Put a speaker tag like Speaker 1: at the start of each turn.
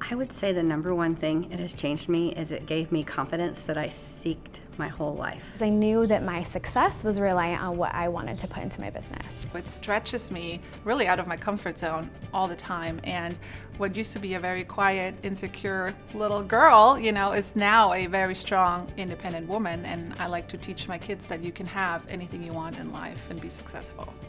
Speaker 1: I would say the number one thing it has changed me is it gave me confidence that I seeked my whole life.
Speaker 2: I knew that my success was reliant on what I wanted to put into my business.
Speaker 3: It stretches me really out of my comfort zone all the time, and what used to be a very quiet, insecure little girl, is now a very strong, independent woman, and I like to teach my kids that you can have anything you want in life and be successful.